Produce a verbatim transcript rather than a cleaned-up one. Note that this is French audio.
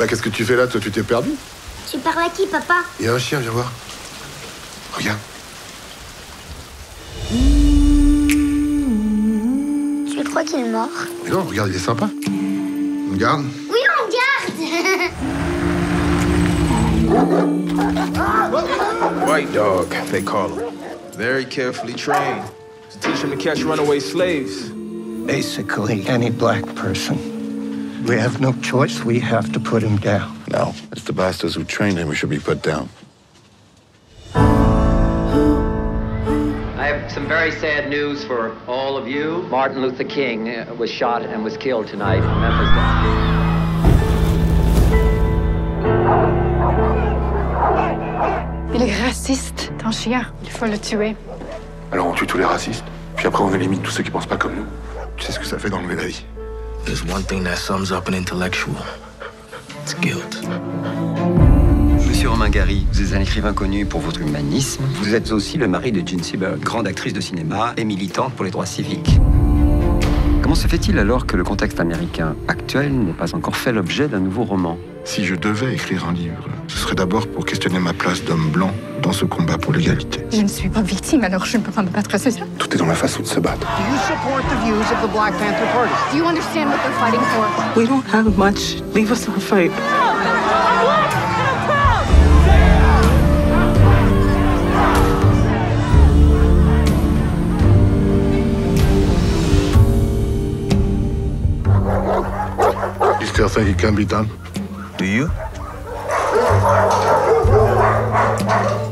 Bah, qu'est-ce que tu fais là, toi? Tu t'es perdu? Tu parles à qui, papa? Il y a un chien, viens voir. Regarde. Tu crois qu'il est mort? Mais non, regarde, il est sympa. On garde? Oui, on garde. White dog, they call him. Very carefully trained to teach him to catch runaway slaves. Basically, any black person. We have no choice. We have to put him down. No, it's the bastards who trained him who should be put down. I have some very sad news for all of you. Martin Luther King was shot and was killed tonight in Memphis. Il est raciste, ton chien. Il faut le tuer. Alors on tue tous les racistes, puis après on élimine tous ceux qui pensent pas comme nous. Tu sais ce que ça fait d'enlever la vie? There's one thing that sums up an intellectual. It's guilt. Monsieur Romain Gary, vous êtes un écrivain connu pour votre humanisme. Vous êtes aussi le mari de Jean Seberg, grande actrice de cinéma et militante pour les droits civiques. Comment se fait-il alors que le contexte américain actuel n'ait pas encore fait l'objet d'un nouveau roman? Si je devais écrire un livre, ce serait d'abord pour questionner ma place d'homme blanc dans ce combat pour l'égalité. Je ne suis pas victime, alors je ne peux pas me battre, c'est ça? Tout est dans la façon de se battre. Do you support the views of the Black Panther Party? Do you understand what they're fighting for? We don't have much. Leave us our fight. You still think it can be done? Do you?